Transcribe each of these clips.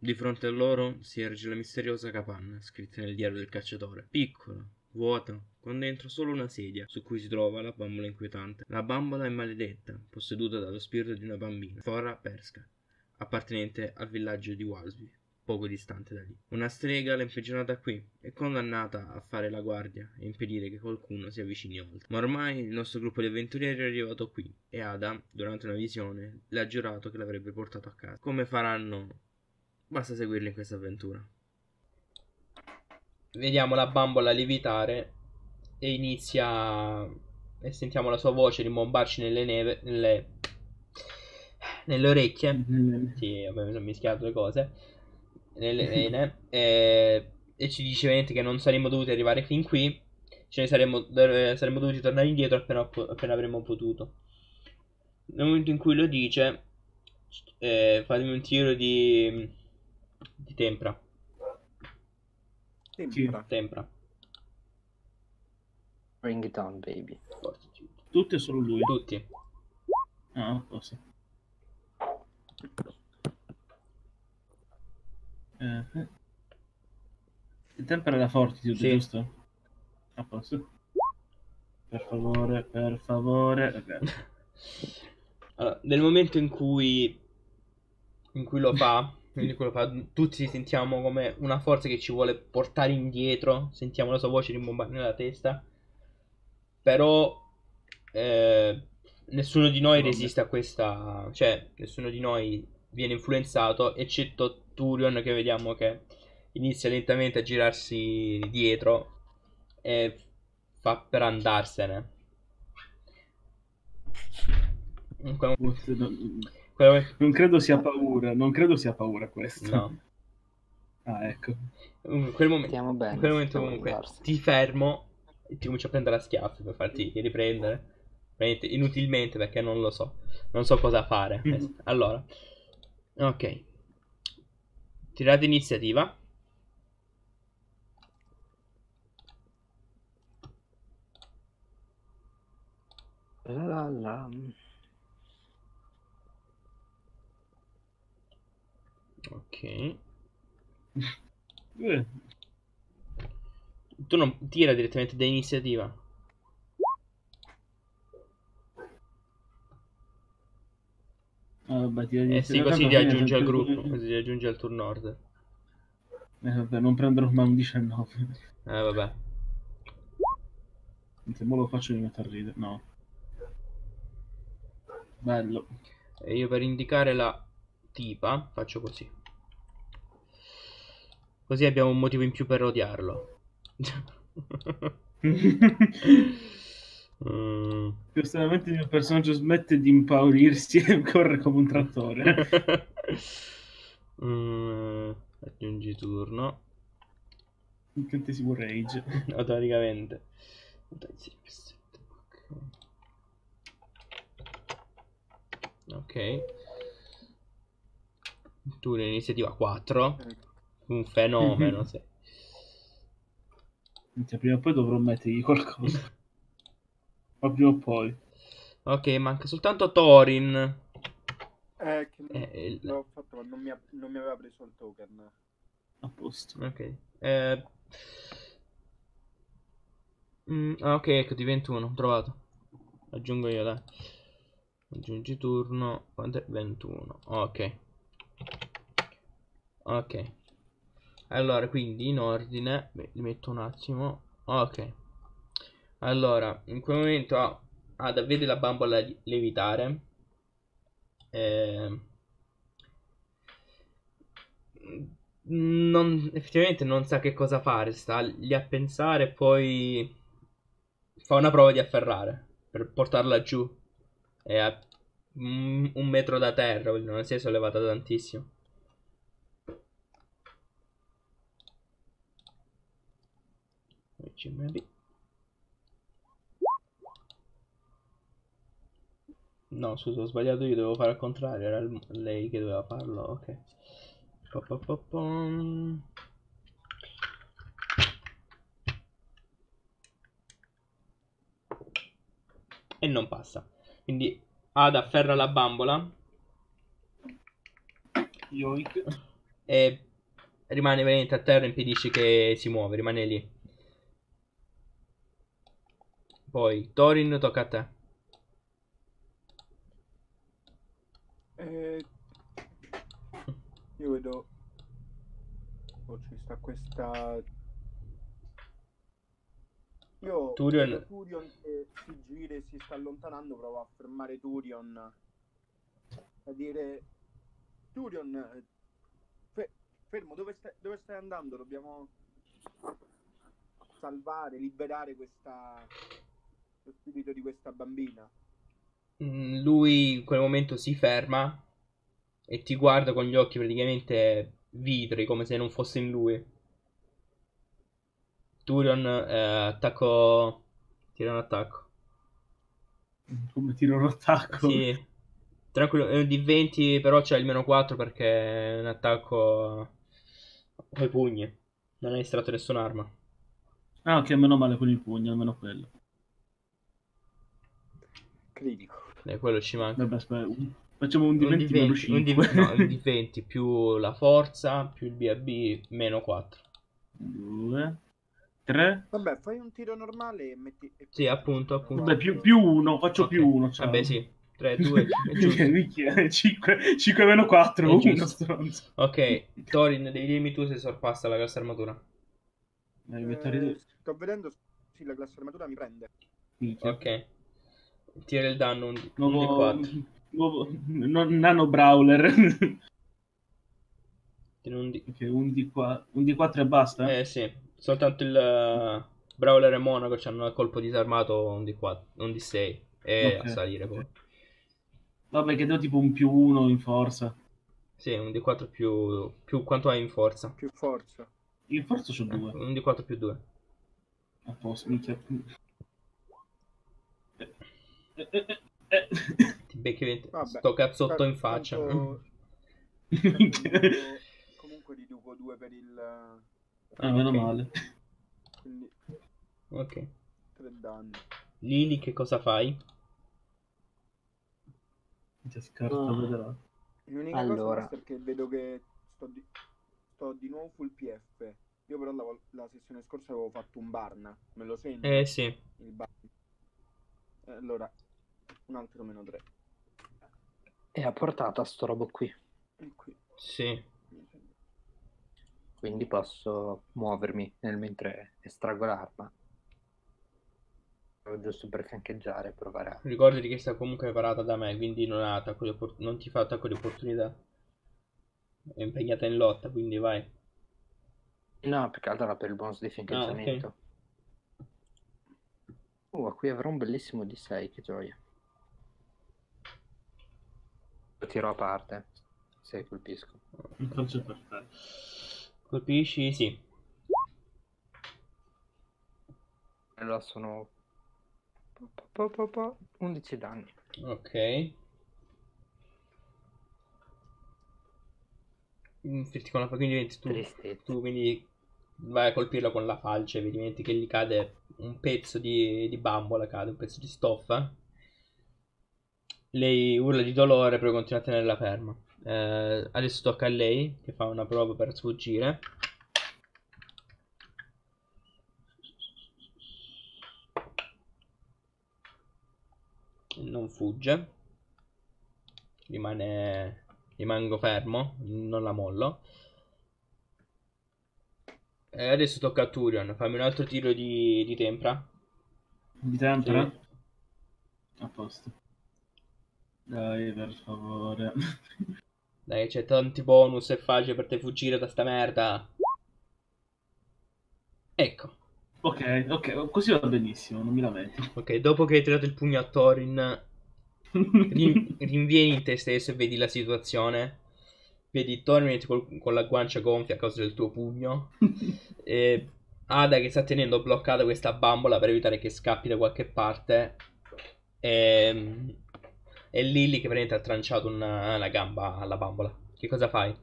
Di fronte a loro si erge la misteriosa capanna, scritta nel diario del cacciatore. Piccola, vuota, con dentro solo una sedia, su cui si trova la bambola inquietante. La bambola è maledetta, posseduta dallo spirito di una bambina, Fora Perska, appartenente al villaggio di Walsby, poco distante da lì. Una strega l'ha imprigionata qui, è condannata a fare la guardia e impedire che qualcuno si avvicini oltre. Ma ormai il nostro gruppo di avventurieri è arrivato qui e Ada, durante una visione, le ha giurato che l'avrebbe portato a casa. Come faranno? Basta seguirli in questa avventura. Vediamo la bambola lievitare e inizia e sentiamo la sua voce rimbombarci nelle orecchie. Sì, vabbè, mi sono mischiato le cose. Nelle vene. E ci dice veramente che non saremmo dovuti arrivare fin qui. Saremmo dovuti tornare indietro appena avremmo potuto. Nel momento in cui lo dice, fatemi un tiro di tempra. Tempra. Tempra. Bring it on, baby. Tutti o solo lui? Tutti. Ah, posso. Il tempera la fortitude, Sì. giusto? A posto. Per favore, per favore. Okay. Allora, nel momento in cui lo fa, tutti sentiamo come una forza che ci vuole portare indietro, sentiamo la sua voce rimbombare nella testa, però nessuno di noi resiste a questa, cioè nessuno di noi viene influenzato, eccetto Turion, che vediamo che inizia lentamente a girarsi dietro e fa per andarsene. Non credo sia paura, non credo sia paura questo. No. Ah, ecco. In quel momento, Stiamo bene, in quel momento stiamo comunque andarsi. ti fermo e ti comincio a prendere a schiaffi per farti riprendere. Veramente inutilmente, perché non lo so. Non so cosa fare. Allora, ok. Tirate iniziativa. La la. Ok. Tu non tira direttamente da iniziativa. Vabbè, tira Sì, così ti aggiunge al gruppo. Così ti aggiunge al turno order. Vabbè, non prenderò mai un 19. Vabbè. Se mo lo faccio mi metto a ridere. No. Bello. E io per indicare la tipa faccio così. Così abbiamo un motivo in più per odiarlo. Giustamente il mio personaggio smette di impaurirsi e corre come un trattore. Aggiungi turno. Incantesimo rage. Automaticamente. Ok. Tu l'iniziativa 4. Un fenomeno, sì. Prima o poi dovrò mettergli qualcosa. Ma prima o poi. Ok, manca soltanto Thorin. Che l'ho fatto, ma non mi aveva preso il token. A posto. Ok. Ok, ecco, di 21, trovato. Aggiungo io, dai. Aggiungi turno. Quanto è? 21. Ok. Ok. Allora, quindi in ordine. Li metto un attimo. Ok. Allora, in quel momento vede la bambola lievitare. Effettivamente non sa che cosa fare. Sta lì a pensare. Poi fa una prova di afferrare per portarla giù. È a un metro da terra, quindi non si è sollevata tantissimo. No, scusa, ho sbagliato io, dovevo fare al contrario, era lei che doveva farlo, ok. E non passa. Quindi Ada afferra la bambola. Yoink. e rimane veramente a terra, impedisce che si muove, rimane lì. Poi Thorin, tocca a te. Io vedo... Oh, ci sta questa... Io Tyrion. vedo Tyrion che si gira e si sta allontanando, provo a fermare Tyrion. A dire... Tyrion, fermo, dove stai andando? Dobbiamo salvare, liberare lo spirito di questa bambina. Lui in quel momento si ferma e ti guarda con gli occhi praticamente vitri, come se non fosse in lui. Tyrion, attacco. Tira un attacco. Come tiro un attacco. Sì, tranquillo, è un di 20, però c'è il meno 4 perché è un attacco coi pugni. Non hai estratto nessun'arma. Ah, ok, meno male con il pugno, almeno quello. Critico. Quello ci manca. Vabbè, aspetta, facciamo un di Un 20 meno 5. no, un di 20 più la forza più il BAB meno 4. 2, 3. Vabbè, fai un tiro normale e metti... Sì, appunto. Vabbè, più 1, faccio Ok. più 1. Cioè. Vabbè, sì. 3, 2, è giusto. 5 meno 4, È 1 giusto. stronzo. Ok, Thorin, devi dirmi tu se sorpassa la classe armatura. sto vedendo, sì, la classe armatura mi prende. Ok. Tira il danno un di Nuovo 4. nano brawler. Tira un di... Ok, un di 4 e basta? Sì, soltanto il Brawler e Monaco hanno a colpo disarmato un di 4, un di 6 e Ok. a salire poi. Vabbè, che devo tipo un più 1 in forza. Sì, un di 4 più quanto hai in forza. Più forza. In forza c'ho 2. Un di 4 più 2. A posto, minchia. Ti becchi 20. Vabbè, Sto cazzotto in faccia. Comunque riduco 2 per il... Meno Ok. male. Quindi Ok. 3 danni. Lily, che cosa fai? Minchia, scarta, vedrà. L'unica Allora. cosa, Master, è che vedo che sto di nuovo full PF. Io però la sessione scorsa avevo fatto un Barn. Me lo segno? Sì. Il Barn. Allora, un altro meno 3. E a portata sto robo qui. E qui. Sì. Quindi posso muovermi nel mentre estraggo l'arma. Giusto per fiancheggiare e provare a... Ricordati che sta comunque parata da me, quindi non ti fa attacco di opportunità. È impegnata in lotta, quindi vai. No, perché allora per il bonus di fiancheggiamento. Qui avrò un bellissimo D6, che gioia. Lo tiro a parte, se colpisco. Un calcio per te. Colpisci? Sì. Allora sono 11 danni. Ok. Con la quindi Tristezza. tu quindi vai a colpirla con la falce, evidentemente che gli cade un pezzo di bambola, cade un pezzo di stoffa. Lei urla di dolore, però continua a tenerla ferma. Adesso tocca a lei, che fa una prova per sfuggire. Non fugge. Rimango fermo, non la mollo. E adesso tocca a Tyrion. Fammi un altro tiro di tempra. Di tempera? Sì. A posto. Dai, per favore. Dai, c'è tanti bonus, è facile per te fuggire da sta merda. Ecco. Ok, così va benissimo, non mi lamento. Ok, dopo che hai tirato il pugno a Thorin, rinvieni in te stesso e vedi la situazione. Vedi Thorin con la guancia gonfia a causa del tuo pugno. E Ada che sta tenendo bloccata questa bambola per evitare che scappi da qualche parte. E Lily che praticamente ha tranciato una gamba alla bambola. Che cosa fai?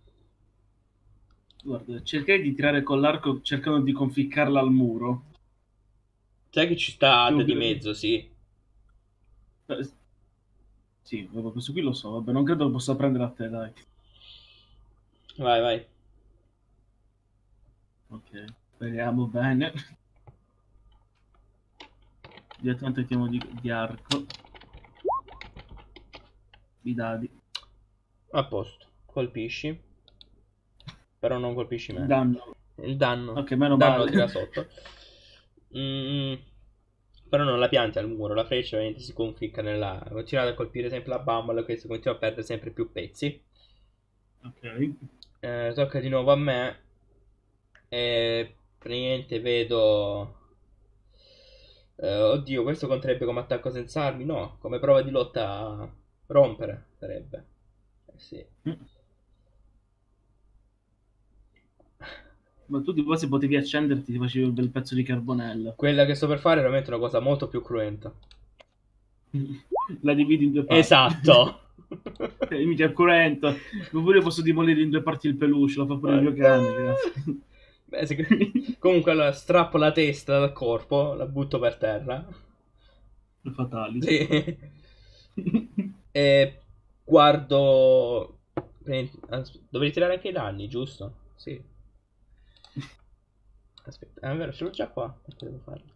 Guarda, cercai di tirare con l'arco cercando di conficcarla al muro. Sai che ci sta Ada di Subito. mezzo, sì. Sì, questo qui lo so, vabbè, non credo lo possa prendere a te, dai. Vai, vai. Ok, speriamo bene. Direttamente mettiamo di arco. I dadi. A posto. Colpisci. Però non colpisci me. Danno. Il danno. Ok, meno Il danno lo male. tira sotto. Mm, però non la pianti al muro. La freccia ovviamente si conficca nella... Continuate a colpire sempre la bambola. Questo continua a perdere sempre più pezzi. Ok. Tocca di nuovo a me. E praticamente vedo... oddio, questo conterebbe come attacco senza armi? No, come prova di lotta a rompere sarebbe. Sì. Ma tu di se potevi accenderti, ti facevi un bel pezzo di carbonello. Quella che sto per fare è veramente una cosa molto più cruenta. La dividi in due parti. Esatto. Mica cruento. Ma pure io posso demolire in due parti il peluche, lo fa pure il mio cane, grazie. Beh, comunque allora strappo la testa dal corpo, la butto per terra. Fatali. Sì. E guardo... Dovrei tirare anche i danni, giusto? Sì. Aspetta, è vero, ce l'ho già qua. Che devo fare?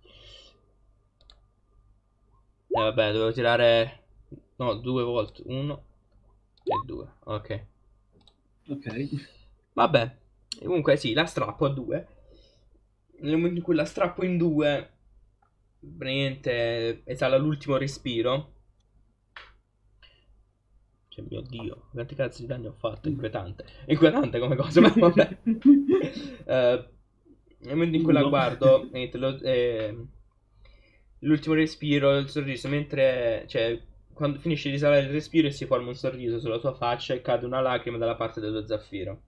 Vabbè, dovevo tirare... No, 2 volte. 1 e 2. Ok. Ok. Vabbè. Comunque sì, la strappo a 2. Nel momento in cui la strappo in 2, praticamente esala l'ultimo respiro. Cioè, mio Dio, quanti cazzo di danni ho fatto? Inquietante. Inquietante come cosa, ma vabbè. Nel momento in cui la guardo, l'ultimo respiro, il sorriso, mentre... Cioè, quando finisce di esalare il respiro e si forma un sorriso sulla tua faccia e cade una lacrima dalla parte dello zaffiro.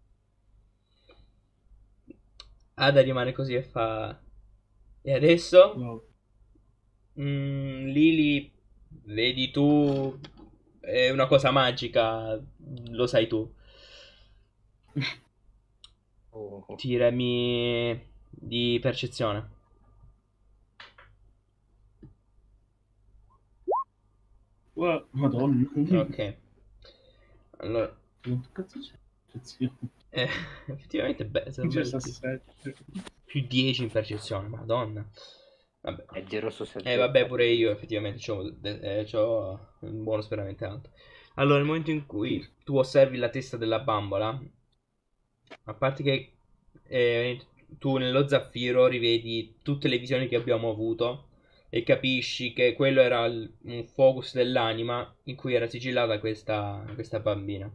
Ada rimane così e fa... E adesso? Wow. Lily, vedi tu, è una cosa magica, lo sai tu. Oh. Tirami di percezione. Wow. Madonna. Ok. Allora, Che cazzo c'è? effettivamente beh, sono belli. 17. Più 10 in percezione, madonna. Vabbè. È giro su 7. Vabbè, pure io effettivamente c'ho un bonus veramente alto. Allora, nel momento in cui tu osservi la testa della bambola, a parte che tu nello zaffiro rivedi tutte le visioni che abbiamo avuto e capisci che quello era un focus dell'anima in cui era sigillata questa bambina.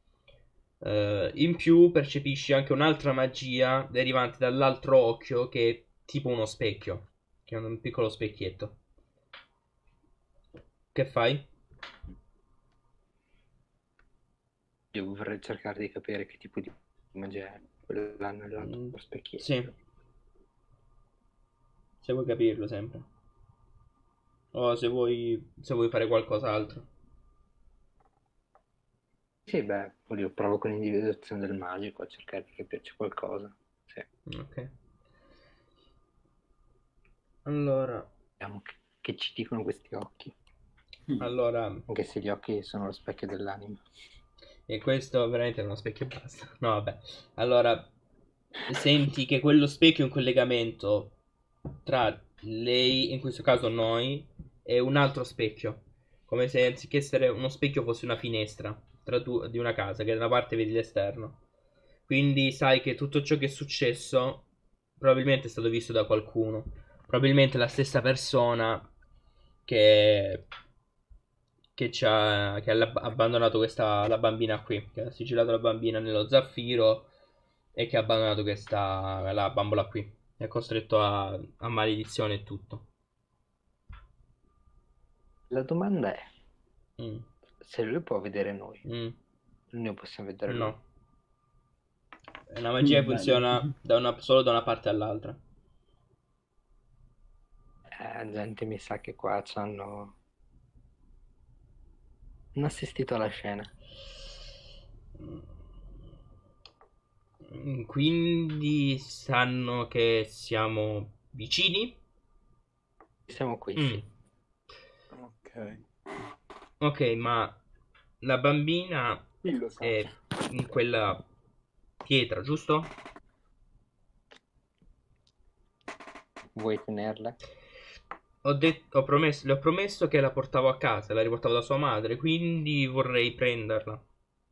In più percepisci anche un'altra magia derivante dall'altro occhio che è tipo uno specchio, che è un piccolo specchietto. Che fai? Io vorrei cercare di capire che tipo di magia è quella nell'altro specchietto. Sì. Se vuoi capirlo sempre. O se vuoi fare qualcos'altro. Sì, beh, io provo con l'individuazione del magico a cercare di capirci qualcosa. Sì. Ok. Allora, Vediamo che ci dicono questi occhi. allora, Anche se gli occhi sono lo specchio dell'anima. e questo veramente è uno specchio e basta. No, vabbè. Allora, senti che quello specchio è un collegamento tra lei, in questo caso noi, e un altro specchio. Come se anziché essere uno specchio fosse una finestra di una casa, che da una parte vedi l'esterno. Quindi sai che tutto ciò che è successo probabilmente è stato visto da qualcuno. Probabilmente la stessa persona che ha abbandonato la bambina qui, che ha sigillato la bambina nello zaffiro e che ha abbandonato la bambola qui. È costretto a maledizione e tutto. La domanda è, Mm. se lui può vedere noi, Mm. noi possiamo vedere lui. No. La magia funziona solo da una parte all'altra. Gente, mi sa che qua ci hanno assistito alla scena. Quindi sanno che siamo vicini? Siamo qui, Mm. sì. Ok. Ok, ma la bambina Chi lo sa? è in quella pietra, giusto? Vuoi tenerla? Le ho promesso che la portavo a casa, la riportavo da sua madre, quindi vorrei prenderla.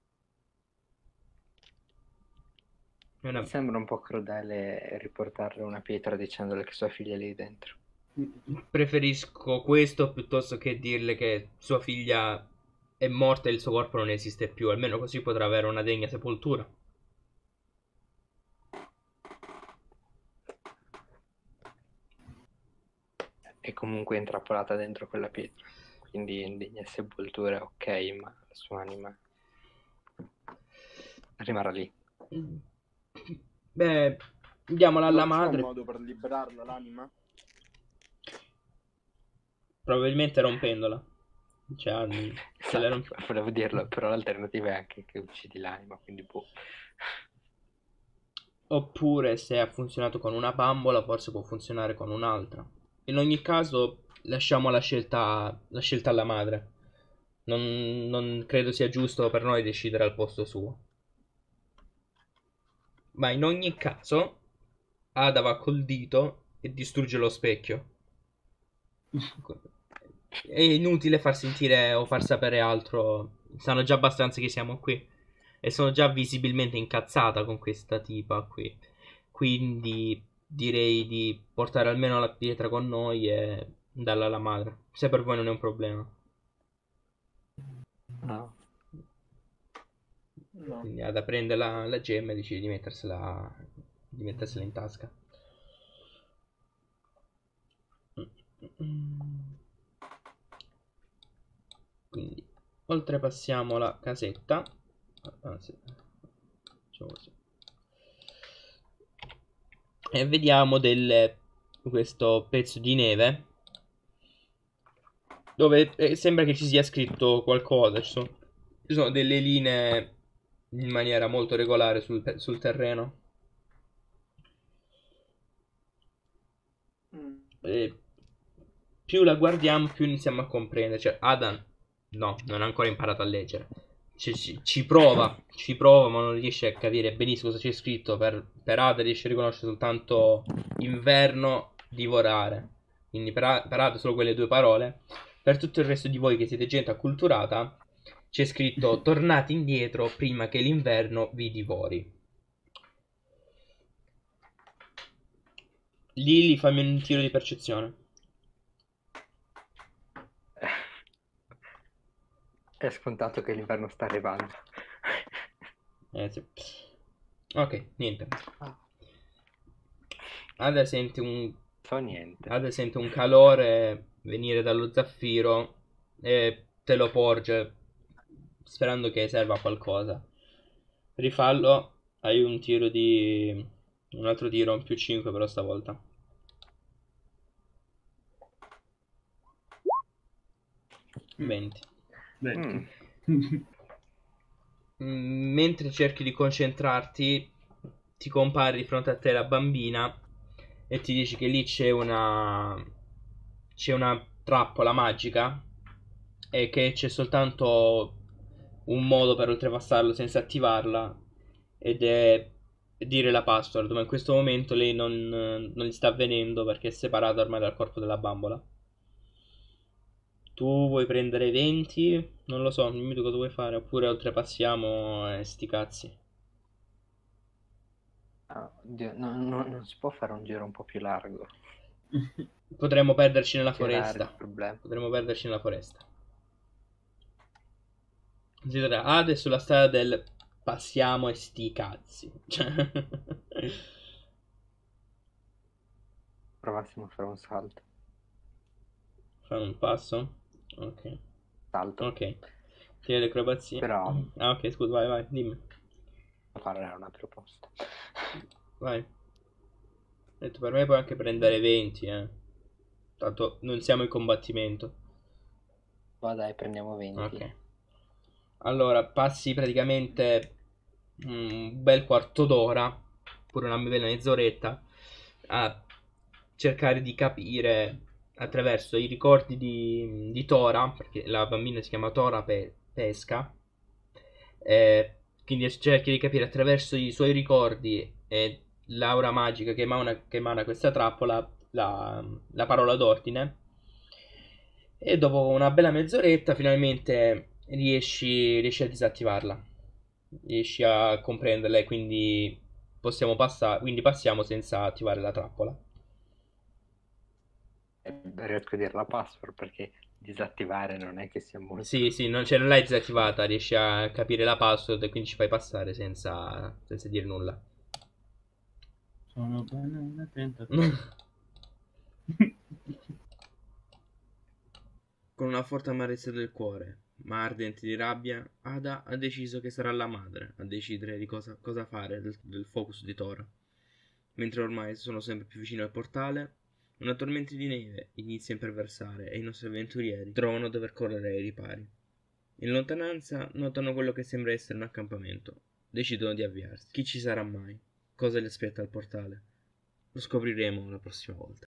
È una- Sembra un po' crudele riportarle una pietra dicendole che sua figlia è lì dentro. Preferisco questo piuttosto che dirle che sua figlia è morta e il suo corpo non esiste più, almeno così potrà avere una degna sepoltura. È comunque intrappolata dentro quella pietra, quindi indegna sepoltura, ok, ma la sua anima rimarrà lì. Beh, diamola alla Non c'è un madre. modo per liberarla l'anima? Probabilmente rompendola. Cioè, se la Esatto, volevo dirlo, però l'alternativa è anche che uccidi l'anima, quindi boh. Oppure se ha funzionato con una bambola, forse può funzionare con un'altra. In ogni caso, lasciamo la scelta alla madre. Non credo sia giusto per noi decidere al posto suo. Ma in ogni caso, Ada va col dito e distrugge lo specchio. È inutile far sentire o far sapere altro. Sanno già abbastanza che siamo qui. E sono già visibilmente incazzata con questa tipa qui. Quindi direi di portare almeno la pietra con noi e darla alla madre. Se per voi non è un problema. No. No. Quindi Ada prende la gemma e decide di mettersela in tasca. Quindi oltrepassiamo la casetta. Anzi, facciamo così. E vediamo questo pezzo di neve dove sembra che ci sia scritto qualcosa. Ci sono delle linee in maniera molto regolare sul terreno. E più la guardiamo, più iniziamo a comprendere. Cioè, Adam, no, non ha ancora imparato a leggere. Ci prova, ma non riesce a capire benissimo cosa c'è scritto. Per Ada riesce a riconoscere soltanto inverno, divorare. Quindi per Ada solo quelle due parole. Per tutto il resto di voi che siete gente acculturata, c'è scritto tornate indietro prima che l'inverno vi divori. Lily, fammi un tiro di percezione. È scontato che l'inverno sta arrivando. Sì. Ok, niente. Ada sente So niente. Ada sente un calore venire dallo zaffiro e te lo porge sperando che serva a qualcosa. Rifallo, hai un altro tiro, un più 5 però stavolta. 20. Mentre cerchi di concentrarti, ti compare di fronte a te la bambina e ti dice che lì c'è una trappola magica e che c'è soltanto un modo per oltrepassarlo senza attivarla, ed è dire la password, ma in questo momento lei non gli sta avvenendo perché è separata ormai dal corpo della bambola. Tu vuoi prendere 20? Non lo so, dimmi tu cosa vuoi fare, oppure oltrepassiamo e sti cazzi. Oddio, non si può fare un giro un po' più largo. Potremmo perderci nella Tirare foresta. il problema. Potremmo perderci nella foresta. Considera Ade sulla strada del passiamo e sti cazzi. Provassimo a fare un salto. Fare un passo? Ok. Salto. Ok. Tira le acrobazie. Però Ah, ok, scusa, vai, dimmi. fare una proposta. Vai. Ho detto, per me puoi anche prendere 20, Tanto non siamo in combattimento. Va dai, prendiamo 20. Ok. Allora, passi praticamente un bel quarto d'ora, pure una bella mezz'oretta, a cercare di capire attraverso i ricordi di Tora, perché la bambina si chiama Tora Pesca, Quindi cerchi di capire attraverso i suoi ricordi e l'aura magica che emana questa trappola la parola d'ordine. E dopo una bella mezz'oretta finalmente riesci a disattivarla. Riesci a comprenderla e quindi quindi passiamo senza attivare la trappola. Riesco a dire la password perché disattivare non è che sia molto. Sì, non l'hai disattivata, riesci a capire la password e quindi ci fai passare senza dire nulla. Sono bene attento. Con una forte amarezza del cuore, ma ardente di rabbia, Ada ha deciso che sarà la madre a decidere di cosa fare del focus di Tora. Mentre ormai sono sempre più vicino al portale, una tormenta di neve inizia a imperversare e i nostri avventurieri trovano a dover correre ai ripari. In lontananza notano quello che sembra essere un accampamento. Decidono di avviarsi. Chi ci sarà mai? Cosa li aspetta al portale? Lo scopriremo la prossima volta.